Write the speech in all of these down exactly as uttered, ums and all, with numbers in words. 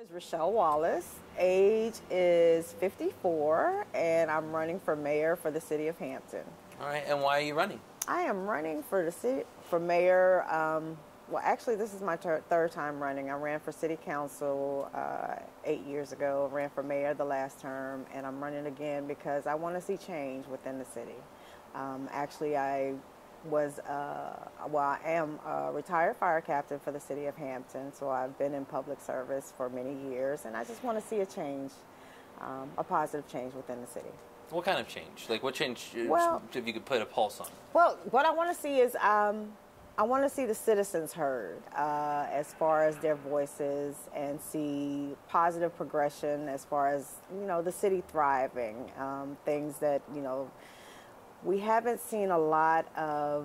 Is Richelle Wallace. Age is fifty-four, and I'm running for mayor for the city of Hampton. All right, and why are you running? I am running for the city for mayor. Um, well, actually, this is my ter- third time running. I ran for city council uh, eight years ago. Ran for mayor the last term, and I'm running again because I want to see change within the city. Um, actually, I was, uh, well, I am a retired fire captain for the city of Hampton, so I've been in public service for many years, and I just want to see a change, um, a positive change within the city. What kind of change? Like, what change, Well, if you could put a pulse on? Well, what I want to see is, um, I want to see the citizens heard uh, as far as their voices, and see positive progression as far as, you know, the city thriving, um, things that, you know, we haven't seen a lot of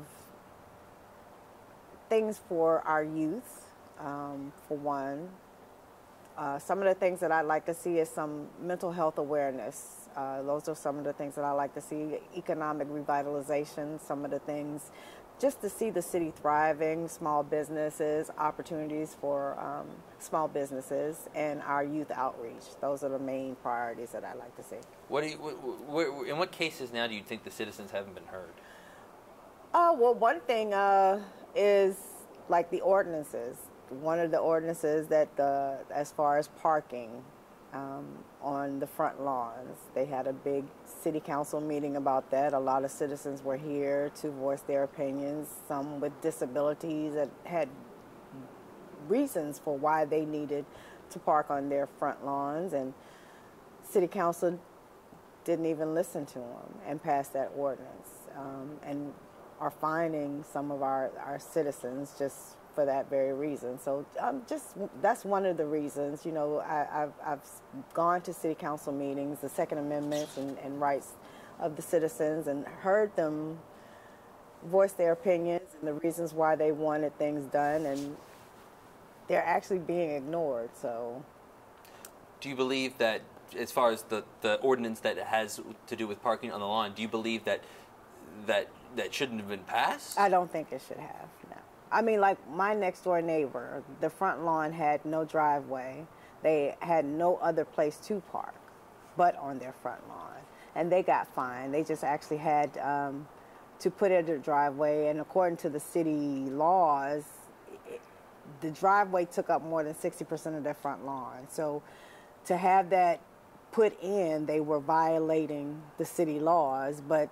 things for our youth, um, for one. Uh, some of the things that I'd like to see is some mental health awareness. Uh, those are some of the things that I like to see. Economic revitalization, some of the things, just to see the city thriving, small businesses, opportunities for um, small businesses, and our youth outreach. Those are the main priorities that I'd like to see. What do you, what, what, in what cases now do you think the citizens haven't been heard? Uh, well, one thing uh, is like the ordinances. One of the ordinances that, the, as far as parking um, on the front lawns, they had a big city council meeting about that. A lot of citizens were here to voice their opinions, some with disabilities that had reasons for why they needed to park on their front lawns, and city council didn't even listen to them and passed that ordinance, um, and are fining some of our, our citizens just for that very reason. So um, just that's one of the reasons. You know, I, I've, I've gone to city council meetings, the Second Amendments and, and rights of the citizens, and heard them voice their opinions and the reasons why they wanted things done, and they're actually being ignored. So, do you believe that, as far as the, the ordinance that has to do with parking on the lawn, do you believe that that that shouldn't have been passed? I don't think it should have, no. I mean, like my next door neighbor, the front lawn had no driveway. They had no other place to park but on their front lawn. And they got fined. They just actually had um, to put in their driveway. And according to the city laws, it, the driveway took up more than sixty percent of their front lawn. So to have that put in, they were violating the city laws, but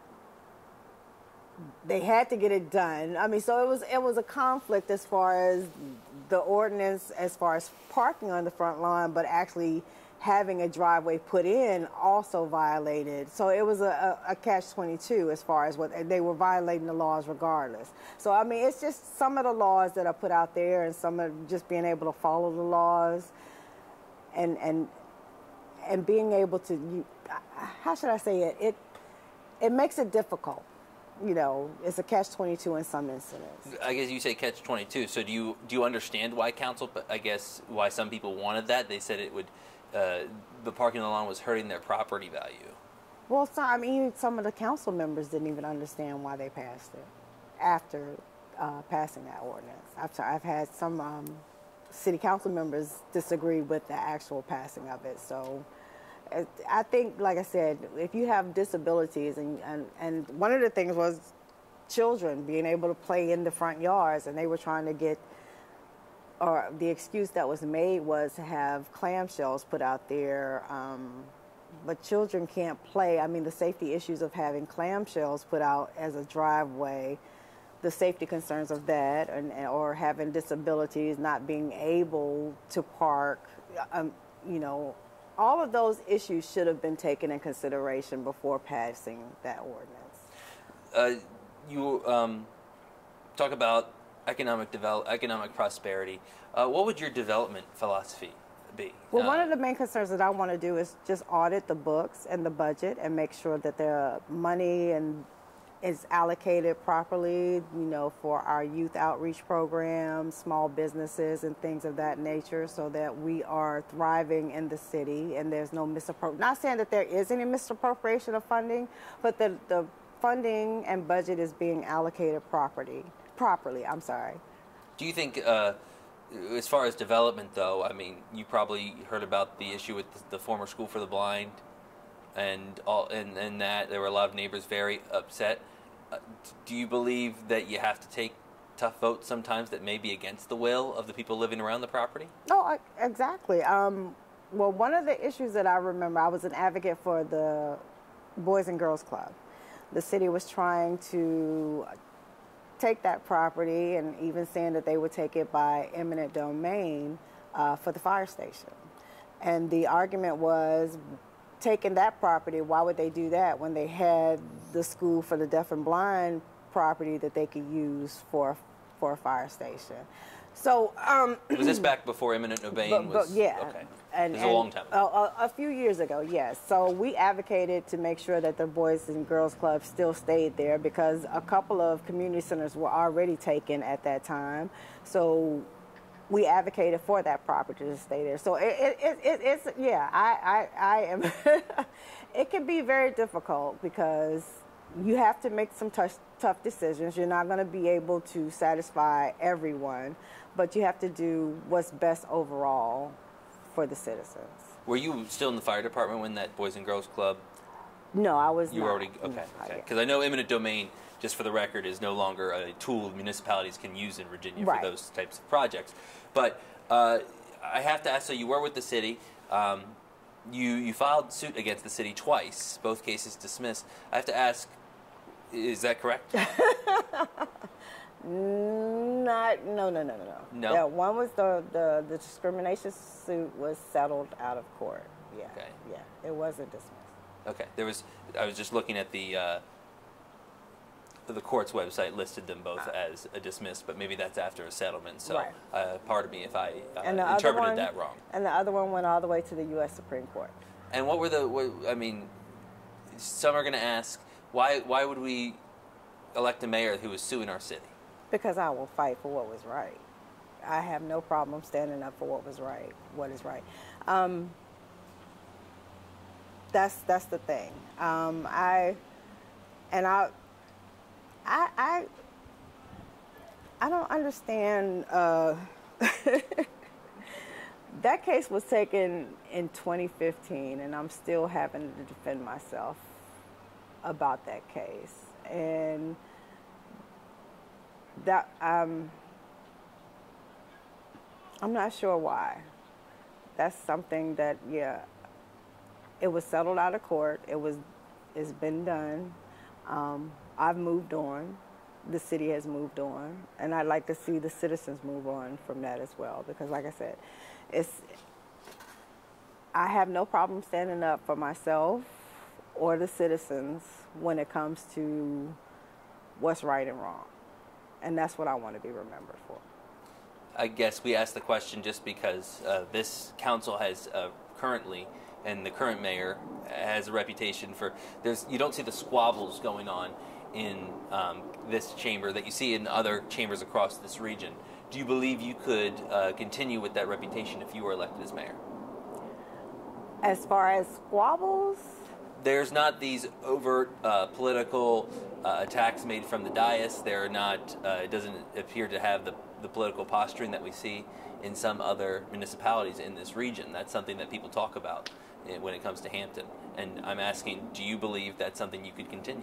they had to get it done. I mean, so it was it was a conflict as far as the ordinance, as far as parking on the front lawn, but actually having a driveway put in also violated. So it was a, a, a catch twenty-two as far as what they were violating the laws regardless. So I mean, it's just some of the laws that are put out there, and some of just being able to follow the laws, and and and being able to, you, how should I say it? It it makes it difficult. You know, it's a catch twenty-two in some incidents. I guess you say catch twenty-two. So do you do you understand why council? I guess why some people wanted that. They said it would, uh, the parking on the lawn was hurting their property value. Well, so, I mean, some of the council members didn't even understand why they passed it after uh, passing that ordinance. I've I've had some um, city council members disagree with the actual passing of it. So I think, like I said, if you have disabilities, and, and, and one of the things was children being able to play in the front yards, and they were trying to get, or the excuse that was made was to have clamshells put out there, um, but children can't play. I mean, the safety issues of having clamshells put out as a driveway, the safety concerns of that, and, or having disabilities, not being able to park, um, you know, all of those issues should have been taken in consideration before passing that ordinance. Uh, you um, talk about economic develop, economic prosperity. Uh, what would your development philosophy be? Well, uh, one of the main concerns that I want to do is just audit the books and the budget and make sure that the money and is allocated properly, you know, for our youth outreach programs, small businesses, and things of that nature, so that we are thriving in the city and there's no misappropriation. Not saying that there is any misappropriation of funding, but the, the funding and budget is being allocated properly. Properly, I'm sorry. Do you think uh, as far as development, though, I mean, you probably heard about the issue with the, the former school for the blind, and all, and, and that there were a lot of neighbors very upset. Uh, do you believe that you have to take tough votes sometimes that may be against the will of the people living around the property? No, I, exactly. Um, well, one of the issues that I remember, I was an advocate for the Boys and Girls Club. The city was trying to take that property and even saying that they would take it by eminent domain uh, for the fire station. And the argument was, taking that property, why would they do that when they had the school for the deaf and blind property that they could use for for a fire station? So um, was this back before eminent domain but, but, was? Yeah, okay. and, it was and a long time ago. A, a, a few years ago, yes. So we advocated to make sure that the Boys and Girls Club still stayed there because a couple of community centers were already taken at that time. So we advocated for that property to stay there. So it, it, it, it it's yeah, I I, I am. It can be very difficult because you have to make some tough tough decisions. You're not going to be able to satisfy everyone, but you have to do what's best overall for the citizens. Were you still in the fire department when that Boys and Girls Club? No, I was You not. were already okay. Okay. Because I know eminent domain, just for the record, is no longer a tool municipalities can use in Virginia Right. for those types of projects. But uh, I have to ask. So you were with the city. Um, you you filed suit against the city twice. Both cases dismissed. I have to ask. Is that correct? Not, no, no, no, no, no. No? Yeah, one was the, the, the discrimination suit was settled out of court. Yeah. Okay. Yeah, it wasn't dismissed. Okay. There was. I was just looking at the uh, the court's website listed them both as a dismissed, but maybe that's after a settlement. So, Right. uh, pardon me if I uh, And the other interpreted one- that wrong. And the other one went all the way to the U S Supreme Court. And what were the? What, I mean, some are going to ask why. Why would we elect a mayor who is suing our city? Because I will fight for what was right. I have no problem standing up for what was right, what is right. Um, that's that's the thing. Um, I and I, I I I don't understand. Uh, that case was taken in twenty fifteen, and I'm still having to defend myself about that case. And that um, I'm not sure why. That's something that, yeah, it was settled out of court. It was, it's been done. Um, I've moved on. The city has moved on, and I'd like to see the citizens move on from that as well. Because, like I said, it's I have no problem standing up for myself or the citizens when it comes to what's right and wrong. And that's what I want to be remembered for. I guess we asked the question just because uh, this council has uh, currently, and the current mayor has a reputation for, there's you don't see the squabbles going on in um, this chamber that you see in other chambers across this region. Do you believe you could uh, continue with that reputation if you were elected as mayor? As far as squabbles? There's not these overt uh, political uh, attacks made from the dais. They're not. Uh, it doesn't appear to have the, the political posturing that we see in some other municipalities in this region. That's something that people talk about when it comes to Hampton. And I'm asking, do you believe that's something you could continue?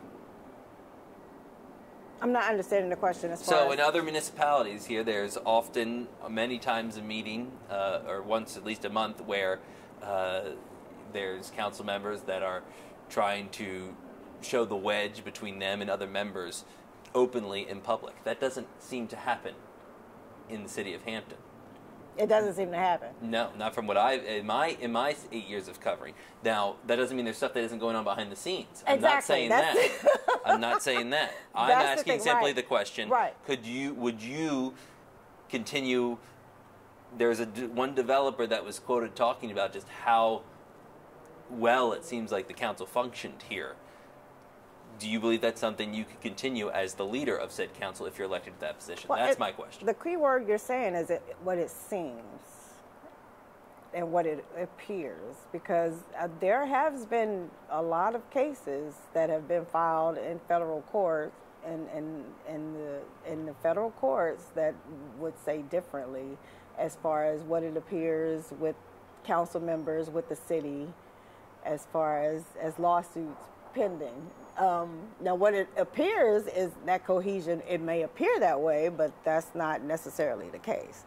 I'm not understanding the question as far So as... in other municipalities here, there's often, many times a meeting, uh, or once at least a month, where uh, there's council members that are trying to show the wedge between them and other members openly in public. That doesn't seem to happen in the city of Hampton. It doesn't seem to happen. No, not from what I in my in my eight years of covering. Now that doesn't mean there's stuff that isn't going on behind the scenes. I'm not Exactly, saying that's that. I'm not saying that. I'm That's the asking thing, simply right. the question: Right. Could you? Would you continue? There's a d- one developer that was quoted talking about just how well it seems like the council functioned here. Do you believe that's something you could continue as the leader of said council if you're elected to that position? Well, That's it- my question. The key word you're saying is it, what it seems and what it appears, because uh, there has been a lot of cases that have been filed in federal court in, in, in, the, in the federal courts that would say differently as far as what it appears with council members with the city as far as, as lawsuits pending. Um, now, what it appears is that cohesion, it may appear that way, but that's not necessarily the case.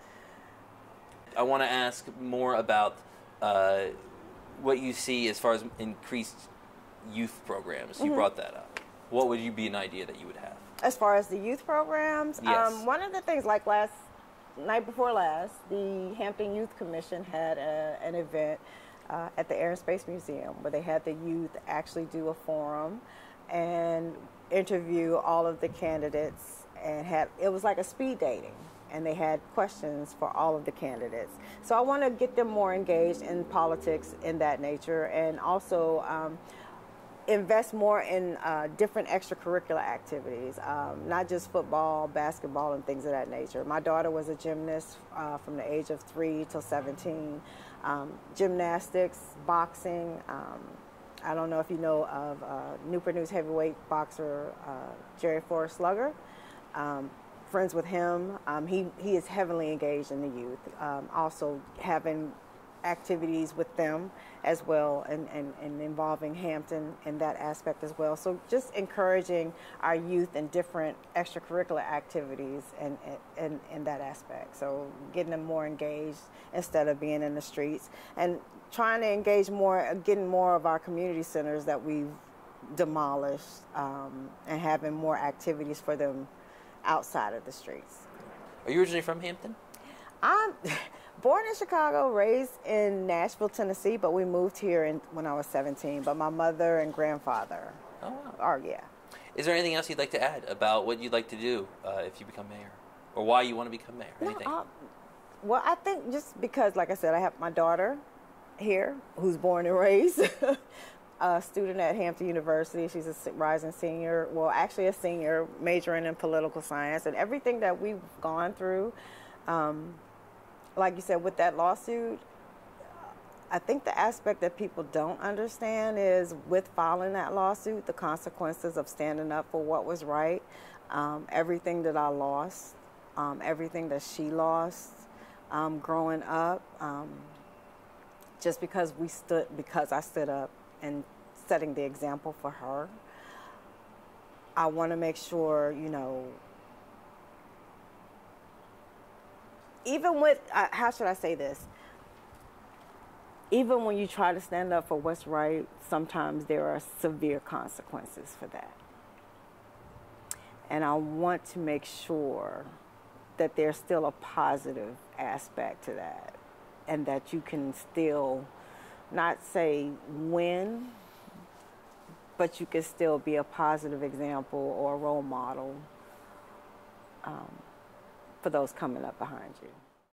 I want to ask more about uh, what you see as far as increased youth programs. You mm-hmm. brought that up. What would you be an idea that you would have? As far as the youth programs, yes. um, one of the things, like last night before last, the Hampton Youth Commission had a, an event uh, at the Air and Space Museum where they had the youth actually do a forum and interview all of the candidates, and had it was like a speed dating, and they had questions for all of the candidates. So I want to get them more engaged in politics in that nature, and also um, invest more in uh, different extracurricular activities, um, not just football, basketball, and things of that nature. My daughter was a gymnast uh, from the age of three till seventeen. Um, gymnastics, boxing. Um, I don't know if you know of uh, Newport News heavyweight boxer uh, Jerry Forrest Slugger. Um, friends with him. Um, he, he is heavily engaged in the youth. Um, also having activities with them as well, and, and, and involving Hampton in that aspect as well. So just encouraging our youth in different extracurricular activities and in, in that aspect. So getting them more engaged instead of being in the streets, and trying to engage more, getting more of our community centers that we've demolished, um, and having more activities for them outside of the streets. Are you originally from Hampton? I'm born in Chicago, raised in Nashville, Tennessee, but we moved here in, when I was seventeen. But my mother and grandfather oh, wow. are, yeah. Is there anything else you'd like to add about what you'd like to do uh, if you become mayor? Or why you want to become mayor? No, Anything? uh, well, I think just because, like I said, I have my daughter here who's born and raised, a student at Hampton University. She's a rising senior, well, actually a senior, majoring in political science. And everything that we've gone through, um, like you said, with that lawsuit, I think the aspect that people don't understand is with filing that lawsuit, the consequences of standing up for what was right, um, everything that I lost, um, everything that she lost um, growing up, um, just because we stood, because I stood up and setting the example for her. I want to make sure, you know, even with, uh, how should I say this? Even when you try to stand up for what's right, sometimes there are severe consequences for that. And I want to make sure that there's still a positive aspect to that, and that you can still not say win, but you can still be a positive example or a role model um, for those coming up behind you.